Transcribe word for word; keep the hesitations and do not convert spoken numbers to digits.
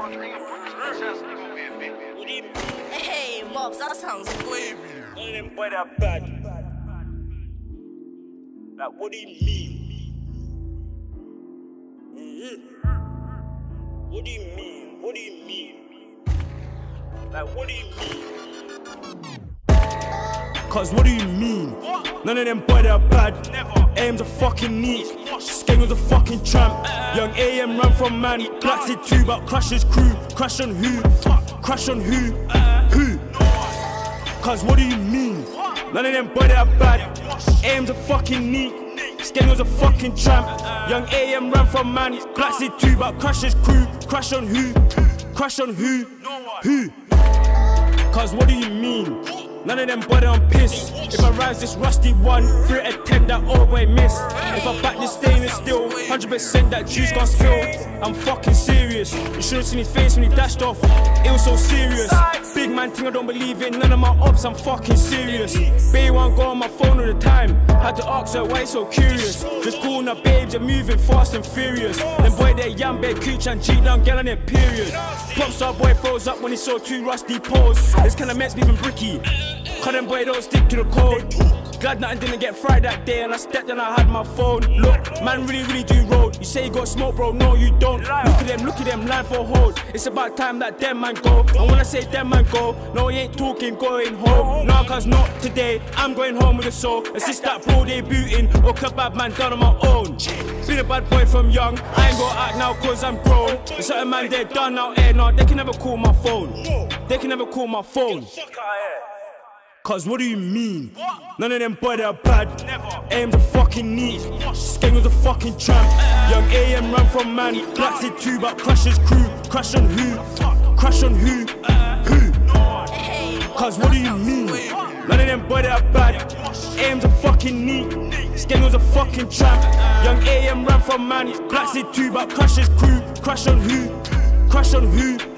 Hey, Mobs, that sounds wavy. None of them boy that bad. Like, what do you mean? Mm-hmm. What do you mean? What do you mean? Like, what do you mean? Cause what do you mean? What? None of them boy that bad. Never. Aim's a fucking neat. Skeng was a fucking tramp. Uh, Young A M ran from man. Blacks it too, but Crush's crew. Crush on who? Fuck. Crush on who? Uh, who? No. Cause what do you mean? What? None of them boy that bad. Aim's a fucking neat. Skeng was a fucking tramp. Uh, Young A M ran from man. Blacks it too, but Crush's crew. Crush on who? Crush on who? Who? Cause what do you mean? None of them boy on piss. If I rise this rusty one, three at ten that old boy miss. If I back this stainless steel, one hundred percent that juice gon' spill. I'm fucking serious. You should've seen his face when he dashed off. It was so serious. Big man thing I don't believe in. None of my ops, I'm fucking serious. Bae won't go on my phone all the time. Had to ask her why you so curious. Just calling her babes, you're moving fast and furious. Them boy they yam bed, cooch and cheat down, get on their period. Popstar boy froze up when he saw two rusty poles. This kinda makes me even bricky. Cause them boy don't stick to the code. Glad nothing didn't get fried that day and I stepped and I had my phone. Look, man really, really do road. You say you got smoke, bro, no you don't. Look at them, look at them, line for hold. It's about time that them man go. And when I say them man go, no he ain't talking, going home. No, cause not today, I'm going home with a soul. Assist that bro debuting, or kebab man done on my own. Been a bad boy from young, I ain't got act now cause I'm grown. There's certain man they're done out here, no, they can never call my phone. They can never call my phone. Cause what do you mean? What? None of them boy that are bad. Never. Aim's a fucking neat. Skeng was a fucking tramp. Uh, Young A M ran from man. Blacks it too, but Crush's crew. Crush on who? Fuck. Crush on who? Uh, who? No. Hey, cause what do you mean? What? None of them boy that are bad. Aim's a fucking neat. Skeng was a fucking tramp. Uh, Young A M ran from man. Blacks it too, but Crush's crew. Crush on who? Crush on who?